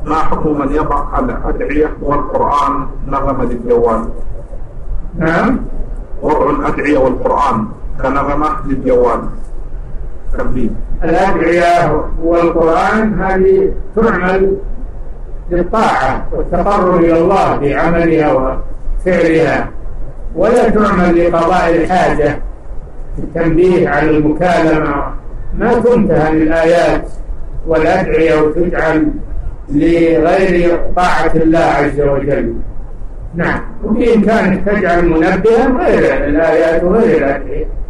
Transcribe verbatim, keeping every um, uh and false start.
ما حكم من يضع الأدعية والقرآن نغمة للجوال؟ نعم، وضع الأدعية والقرآن كنغمة للجوال تنبيه. الأدعية والقرآن هذه تعمل للطاعة والتقرب إلى الله بعملها وفعلها، ولا تعمل لقضاء الحاجة، التنبيه على المكالمة. ما تنتهى الآيات والأدعية وتجعل لغير طاعة الله عز وجل. نعم، وبإمكانك تجعل منبها غير الآيات وغير الأدعية.